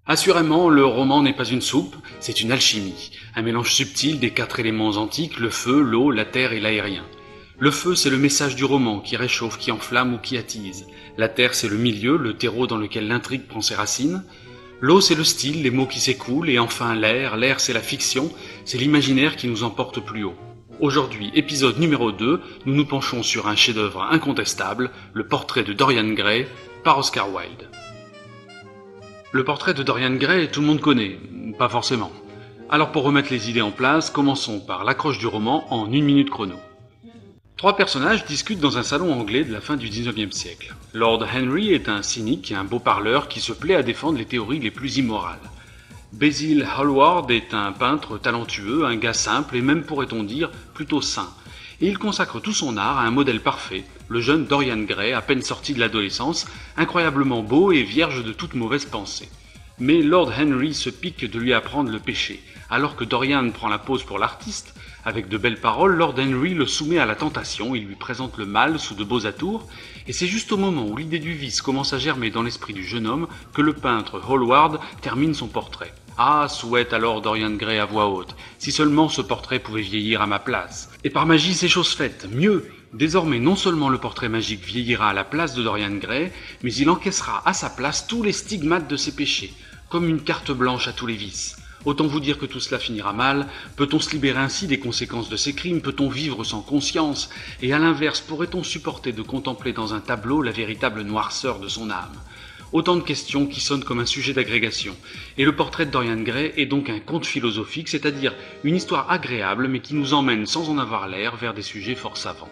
Assurément, le roman n'est pas une soupe, c'est une alchimie, un mélange subtil des 4 éléments antiques, le feu, l'eau, la terre et l'aérien. Le feu, c'est le message du roman, qui réchauffe, qui enflamme ou qui attise. La terre, c'est le milieu, le terreau dans lequel l'intrigue prend ses racines. L'eau, c'est le style, les mots qui s'écoulent, et enfin l'air, c'est la fiction, c'est l'imaginaire qui nous emporte plus haut. Aujourd'hui, épisode numéro 2, nous nous penchons sur un chef-d'œuvre incontestable, le portrait de Dorian Gray, par Oscar Wilde. Le portrait de Dorian Gray, tout le monde connaît, pas forcément. Alors pour remettre les idées en place, commençons par l'accroche du roman en 1 minute chrono. 3 personnages discutent dans un salon anglais de la fin du 19e siècle. Lord Henry est un cynique et un beau parleur qui se plaît à défendre les théories les plus immorales. Basil Hallward est un peintre talentueux, un gars simple et même pourrait-on dire plutôt sain. Et il consacre tout son art à un modèle parfait, le jeune Dorian Gray, à peine sorti de l'adolescence, incroyablement beau et vierge de toute mauvaise pensée. Mais Lord Henry se pique de lui apprendre le péché. Alors que Dorian prend la pose pour l'artiste, avec de belles paroles, Lord Henry le soumet à la tentation, il lui présente le mal sous de beaux atours, et c'est juste au moment où l'idée du vice commence à germer dans l'esprit du jeune homme que le peintre Hallward termine son portrait. Ah, souhaite alors Dorian Gray à voix haute, si seulement ce portrait pouvait vieillir à ma place. Et par magie c'est chose faite, mieux, désormais non seulement le portrait magique vieillira à la place de Dorian Gray, mais il encaissera à sa place tous les stigmates de ses péchés, comme une carte blanche à tous les vices. Autant vous dire que tout cela finira mal, peut-on se libérer ainsi des conséquences de ses crimes, peut-on vivre sans conscience, et à l'inverse, pourrait-on supporter de contempler dans un tableau la véritable noirceur de son âme? Autant de questions qui sonnent comme un sujet d'agrégation, et le portrait de Dorian Gray est donc un conte philosophique, c'est-à-dire une histoire agréable mais qui nous emmène sans en avoir l'air vers des sujets fort savants.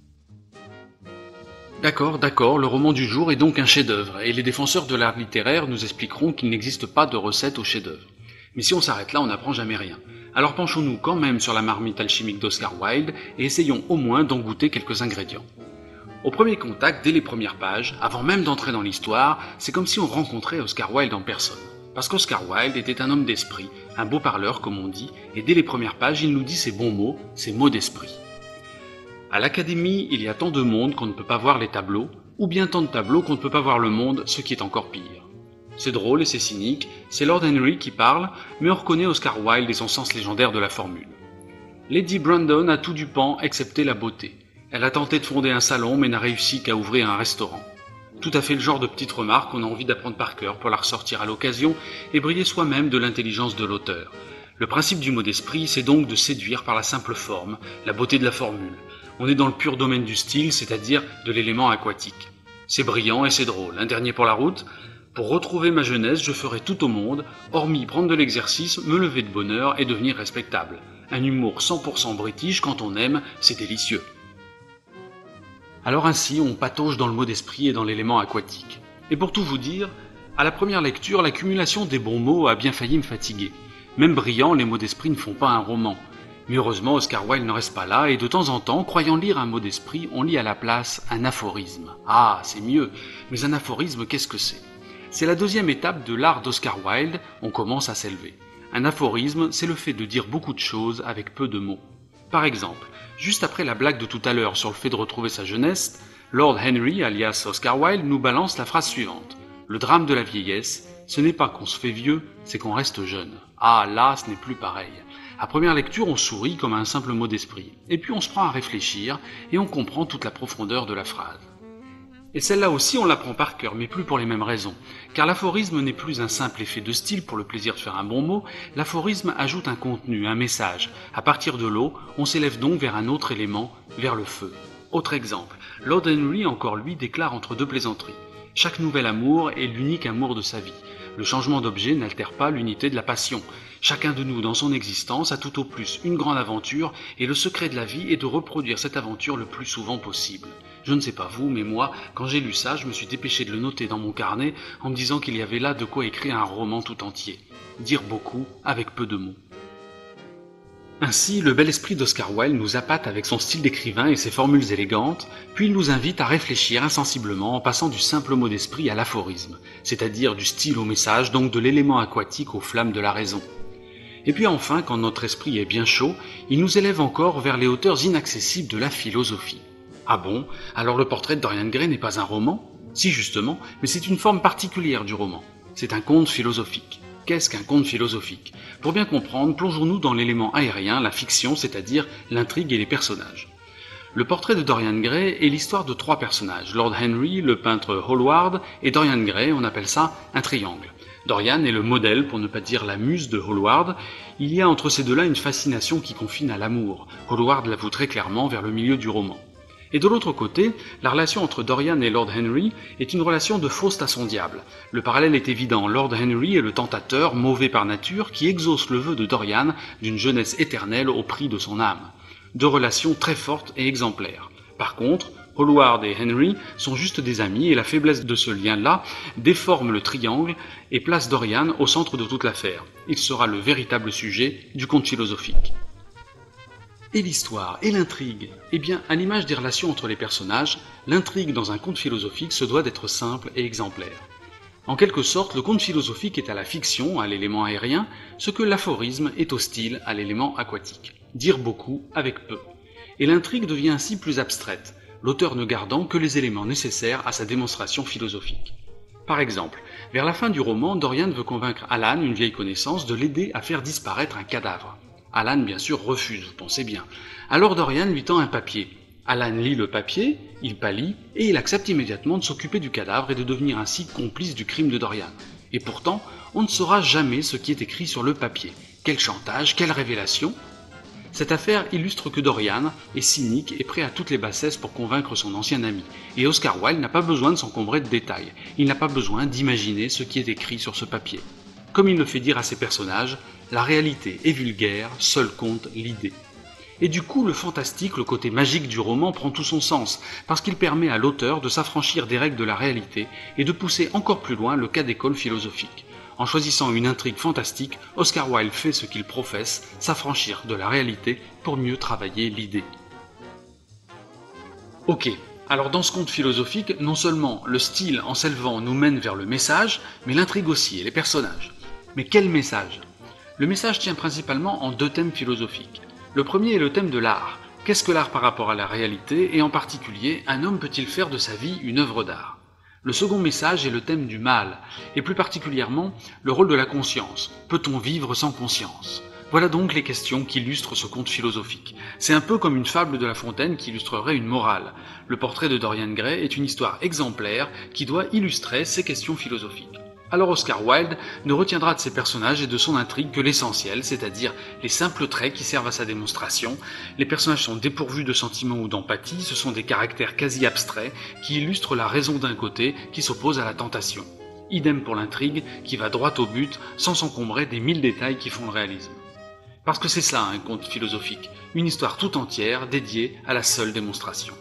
D'accord, le roman du jour est donc un chef-d'œuvre, et les défenseurs de l'art littéraire nous expliqueront qu'il n'existe pas de recette au chef-d'œuvre. Mais si on s'arrête là, on n'apprend jamais rien. Alors penchons-nous quand même sur la marmite alchimique d'Oscar Wilde et essayons au moins d'en goûter quelques ingrédients. Au premier contact, dès les premières pages, avant même d'entrer dans l'histoire, c'est comme si on rencontrait Oscar Wilde en personne. Parce qu'Oscar Wilde était un homme d'esprit, un beau parleur comme on dit, et dès les premières pages, il nous dit ses bons mots, ses mots d'esprit. À l'académie, il y a tant de monde qu'on ne peut pas voir les tableaux, ou bien tant de tableaux qu'on ne peut pas voir le monde, ce qui est encore pire. C'est drôle et c'est cynique, c'est Lord Henry qui parle, mais on reconnaît Oscar Wilde et son sens légendaire de la formule. Lady Brandon a tout du pan excepté la beauté. Elle a tenté de fonder un salon mais n'a réussi qu'à ouvrir un restaurant. Tout à fait le genre de petite remarque qu'on a envie d'apprendre par cœur pour la ressortir à l'occasion et briller soi-même de l'intelligence de l'auteur. Le principe du mot d'esprit, c'est donc de séduire par la simple forme, la beauté de la formule. On est dans le pur domaine du style, c'est-à-dire de l'élément aquatique. C'est brillant et c'est drôle. Un dernier pour la route. Pour retrouver ma jeunesse, je ferai tout au monde, hormis prendre de l'exercice, me lever de bonne heure et devenir respectable. Un humour 100% british quand on aime, c'est délicieux. Alors ainsi, on patauge dans le mot d'esprit et dans l'élément aquatique. Et pour tout vous dire, à la première lecture, l'accumulation des bons mots a bien failli me fatiguer. Même brillants, les mots d'esprit ne font pas un roman. Mais heureusement, Oscar Wilde ne reste pas là, et de temps en temps, croyant lire un mot d'esprit, on lit à la place un aphorisme. Ah, c'est mieux, mais un aphorisme, qu'est-ce que c'est ? C'est la deuxième étape de l'art d'Oscar Wilde, on commence à s'élever. Un aphorisme, c'est le fait de dire beaucoup de choses avec peu de mots. Par exemple, juste après la blague de tout à l'heure sur le fait de retrouver sa jeunesse, Lord Henry, alias Oscar Wilde, nous balance la phrase suivante. Le drame de la vieillesse, ce n'est pas qu'on se fait vieux, c'est qu'on reste jeune. Ah, là, ce n'est plus pareil. À première lecture, on sourit comme à un simple mot d'esprit. Et puis on se prend à réfléchir, et on comprend toute la profondeur de la phrase. Et celle-là aussi, on l'apprend par cœur, mais plus pour les mêmes raisons. Car l'aphorisme n'est plus un simple effet de style pour le plaisir de faire un bon mot, l'aphorisme ajoute un contenu, un message. À partir de l'eau, on s'élève donc vers un autre élément, vers le feu. Autre exemple, Lord Henry, encore lui, déclare entre deux plaisanteries. Chaque nouvel amour est l'unique amour de sa vie. Le changement d'objet n'altère pas l'unité de la passion. Chacun de nous, dans son existence, a tout au plus une grande aventure, et le secret de la vie est de reproduire cette aventure le plus souvent possible. Je ne sais pas vous, mais moi, quand j'ai lu ça, je me suis dépêché de le noter dans mon carnet en me disant qu'il y avait là de quoi écrire un roman tout entier. Dire beaucoup avec peu de mots. Ainsi, le bel esprit d'Oscar Wilde nous appâte avec son style d'écrivain et ses formules élégantes, puis il nous invite à réfléchir insensiblement en passant du simple mot d'esprit à l'aphorisme, c'est-à-dire du style au message, donc de l'élément aquatique aux flammes de la raison. Et puis enfin, quand notre esprit est bien chaud, il nous élève encore vers les hauteurs inaccessibles de la philosophie. Ah bon? Alors le portrait de Dorian Gray n'est pas un roman? Si justement, mais c'est une forme particulière du roman. C'est un conte philosophique. Qu'est-ce qu'un conte philosophique? Pour bien comprendre, plongeons-nous dans l'élément aérien, la fiction, c'est-à-dire l'intrigue et les personnages. Le portrait de Dorian Gray est l'histoire de 3 personnages, Lord Henry, le peintre Hallward, et Dorian Gray, on appelle ça un triangle. Dorian est le modèle, pour ne pas dire la muse de Hallward. Il y a entre ces deux-là une fascination qui confine à l'amour. Hallward l'avoue très clairement vers le milieu du roman. Et de l'autre côté, la relation entre Dorian et Lord Henry est une relation de Faust à son diable. Le parallèle est évident, Lord Henry est le tentateur, mauvais par nature, qui exauce le vœu de Dorian d'une jeunesse éternelle au prix de son âme. 2 relations très fortes et exemplaires. Par contre, Hallward et Henry sont juste des amis et la faiblesse de ce lien-là déforme le triangle et place Dorian au centre de toute l'affaire. Il sera le véritable sujet du conte philosophique. Et l'histoire, et l'intrigue? Eh bien, à l'image des relations entre les personnages, l'intrigue dans un conte philosophique se doit d'être simple et exemplaire. En quelque sorte, le conte philosophique est à la fiction, à l'élément aérien, ce que l'aphorisme est au style, à l'élément aquatique. Dire beaucoup avec peu. Et l'intrigue devient ainsi plus abstraite, l'auteur ne gardant que les éléments nécessaires à sa démonstration philosophique. Par exemple, vers la fin du roman, Dorian veut convaincre Alan, une vieille connaissance, de l'aider à faire disparaître un cadavre. Alan, bien sûr, refuse, vous pensez bien. Alors Dorian lui tend un papier. Alan lit le papier, il pâlit, et il accepte immédiatement de s'occuper du cadavre et de devenir ainsi complice du crime de Dorian. Et pourtant, on ne saura jamais ce qui est écrit sur le papier. Quel chantage, quelle révélation! Cette affaire illustre que Dorian est cynique et prêt à toutes les bassesses pour convaincre son ancien ami. Et Oscar Wilde n'a pas besoin de s'encombrer de détails. Il n'a pas besoin d'imaginer ce qui est écrit sur ce papier. Comme il le fait dire à ses personnages, la réalité est vulgaire, seul compte l'idée. Et du coup, le fantastique, le côté magique du roman prend tout son sens, parce qu'il permet à l'auteur de s'affranchir des règles de la réalité et de pousser encore plus loin le cas d'école philosophique. En choisissant une intrigue fantastique, Oscar Wilde fait ce qu'il professe, s'affranchir de la réalité pour mieux travailler l'idée. Ok, alors dans ce conte philosophique, non seulement le style en s'élevant nous mène vers le message, mais l'intrigue aussi et les personnages. Mais quel message? Le message tient principalement en 2 thèmes philosophiques. Le premier est le thème de l'art. Qu'est-ce que l'art par rapport à la réalité, et en particulier, un homme peut-il faire de sa vie une œuvre d'art? Le second message est le thème du mal, et plus particulièrement le rôle de la conscience. Peut-on vivre sans conscience? Voilà donc les questions qui illustrent ce conte philosophique. C'est un peu comme une fable de La Fontaine qui illustrerait une morale. Le portrait de Dorian Gray est une histoire exemplaire qui doit illustrer ces questions philosophiques. Alors Oscar Wilde ne retiendra de ses personnages et de son intrigue que l'essentiel, c'est-à-dire les simples traits qui servent à sa démonstration. Les personnages sont dépourvus de sentiments ou d'empathie, ce sont des caractères quasi abstraits qui illustrent la raison d'un côté qui s'oppose à la tentation. Idem pour l'intrigue qui va droit au but sans s'encombrer des 1000 détails qui font le réalisme. Parce que c'est ça un conte philosophique, une histoire tout entière dédiée à la seule démonstration.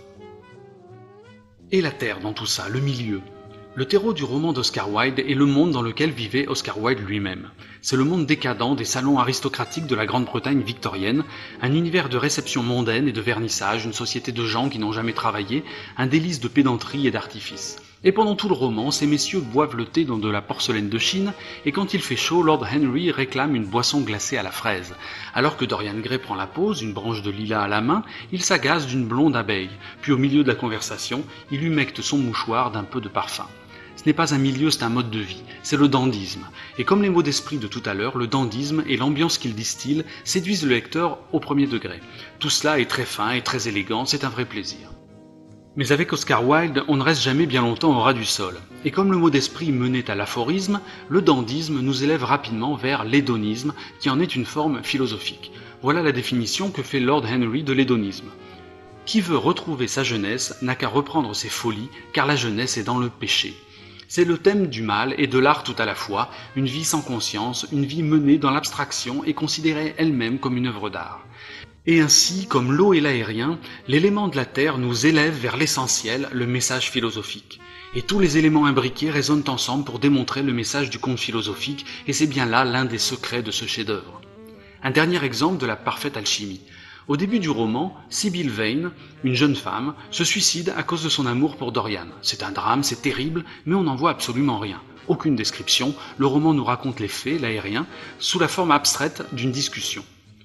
Et la Terre dans tout ça, le milieu. Le terreau du roman d'Oscar Wilde est le monde dans lequel vivait Oscar Wilde lui-même. C'est le monde décadent des salons aristocratiques de la Grande-Bretagne victorienne, un univers de réception mondaine et de vernissage, une société de gens qui n'ont jamais travaillé, un délice de pédanterie et d'artifice. Et pendant tout le roman, ces messieurs boivent le thé dans de la porcelaine de Chine, et quand il fait chaud, Lord Henry réclame une boisson glacée à la fraise. Alors que Dorian Gray prend la pause, une branche de lilas à la main, il s'agace d'une blonde abeille, puis au milieu de la conversation, il humecte son mouchoir d'un peu de parfum. Ce n'est pas un milieu, c'est un mode de vie, c'est le dandysme. Et comme les mots d'esprit de tout à l'heure, le dandysme et l'ambiance qu'il distille séduisent le lecteur au premier degré. Tout cela est très fin et très élégant, c'est un vrai plaisir. Mais avec Oscar Wilde, on ne reste jamais bien longtemps au ras du sol. Et comme le mot d'esprit menait à l'aphorisme, le dandysme nous élève rapidement vers l'hédonisme, qui en est une forme philosophique. Voilà la définition que fait Lord Henry de l'hédonisme. Qui veut retrouver sa jeunesse n'a qu'à reprendre ses folies, car la jeunesse est dans le péché. C'est le thème du mal et de l'art tout à la fois, une vie sans conscience, une vie menée dans l'abstraction et considérée elle-même comme une œuvre d'art. Et ainsi, comme l'eau et l'aérien, l'élément de la terre nous élève vers l'essentiel, le message philosophique. Et tous les éléments imbriqués résonnent ensemble pour démontrer le message du conte philosophique, et c'est bien là l'un des secrets de ce chef-d'œuvre. Un dernier exemple de la parfaite alchimie. Au début du roman, Sibyl Vane, une jeune femme, se suicide à cause de son amour pour Dorian. C'est un drame, c'est terrible, mais on n'en voit absolument rien. Aucune description, le roman nous raconte les faits, l'aérien, sous la forme abstraite d'une discussion.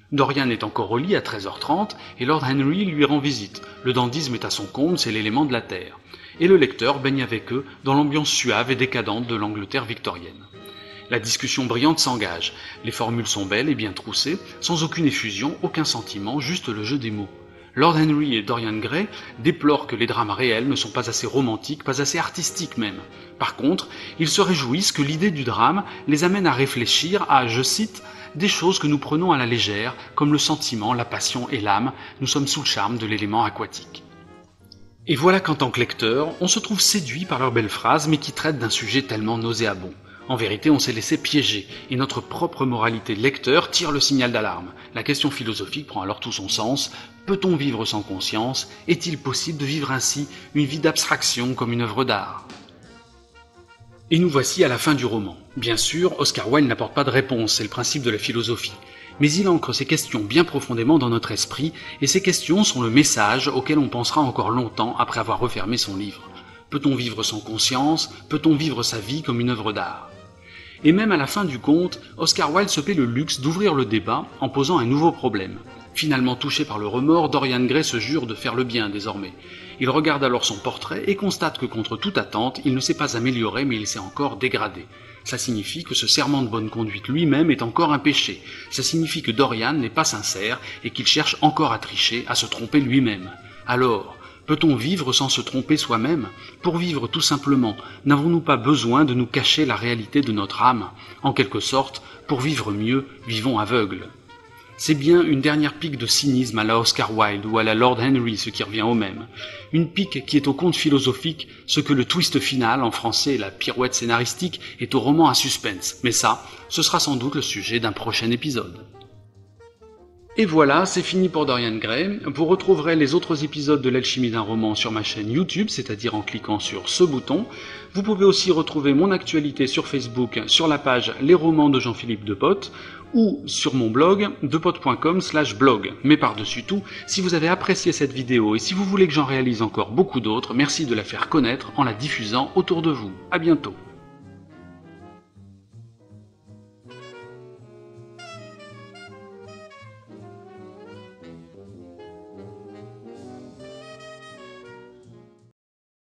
Dorian est encore au lit à 13h30 et Lord Henry lui rend visite. Le dandysme est à son comble, c'est l'élément de la terre. Et le lecteur baigne avec eux dans l'ambiance suave et décadente de l'Angleterre victorienne. La discussion brillante s'engage, les formules sont belles et bien troussées, sans aucune effusion, aucun sentiment, juste le jeu des mots. Lord Henry et Dorian Gray déplorent que les drames réels ne sont pas assez romantiques, pas assez artistiques même. Par contre, ils se réjouissent que l'idée du drame les amène à réfléchir à, je cite, des choses que nous prenons à la légère, comme le sentiment, la passion et l'âme, nous sommes sous le charme de l'élément aquatique. Et voilà qu'en tant que lecteur, on se trouve séduit par leurs belles phrases, mais qui traitent d'un sujet tellement nauséabond. En vérité, on s'est laissé piéger, et notre propre moralité de lecteur tire le signal d'alarme. La question philosophique prend alors tout son sens. Peut-on vivre sans conscience? Est-il possible de vivre ainsi une vie d'abstraction comme une œuvre d'art? Et nous voici à la fin du roman. Bien sûr, Oscar Wilde n'apporte pas de réponse, c'est le principe de la philosophie. Mais il ancre ces questions bien profondément dans notre esprit, et ces questions sont le message auquel on pensera encore longtemps après avoir refermé son livre. Peut-on vivre sans conscience? Peut-on vivre sa vie comme une œuvre d'art? Et même à la fin du conte, Oscar Wilde se paie le luxe d'ouvrir le débat en posant un nouveau problème. Finalement touché par le remords, Dorian Gray se jure de faire le bien désormais. Il regarde alors son portrait et constate que contre toute attente, il ne s'est pas amélioré mais il s'est encore dégradé. Ça signifie que ce serment de bonne conduite lui-même est encore un péché. Ça signifie que Dorian n'est pas sincère et qu'il cherche encore à tricher, à se tromper lui-même. Alors, peut-on vivre sans se tromper soi-même? Pour vivre tout simplement, n'avons-nous pas besoin de nous cacher la réalité de notre âme? En quelque sorte, pour vivre mieux, vivons aveugles. C'est bien une dernière pique de cynisme à la Oscar Wilde ou à la Lord Henry, ce qui revient au même. Une pique qui est au conte philosophique, ce que le twist final, en français la pirouette scénaristique, est au roman à suspense. Mais ça, ce sera sans doute le sujet d'un prochain épisode. Et voilà, c'est fini pour Dorian Gray. Vous retrouverez les autres épisodes de l'Alchimie d'un roman sur ma chaîne YouTube, c'est-à-dire en cliquant sur ce bouton. Vous pouvez aussi retrouver mon actualité sur Facebook, sur la page Les romans de Jean-Philippe Depotte, ou sur mon blog, depotte.com/blog. Mais par-dessus tout, si vous avez apprécié cette vidéo et si vous voulez que j'en réalise encore beaucoup d'autres, merci de la faire connaître en la diffusant autour de vous. À bientôt.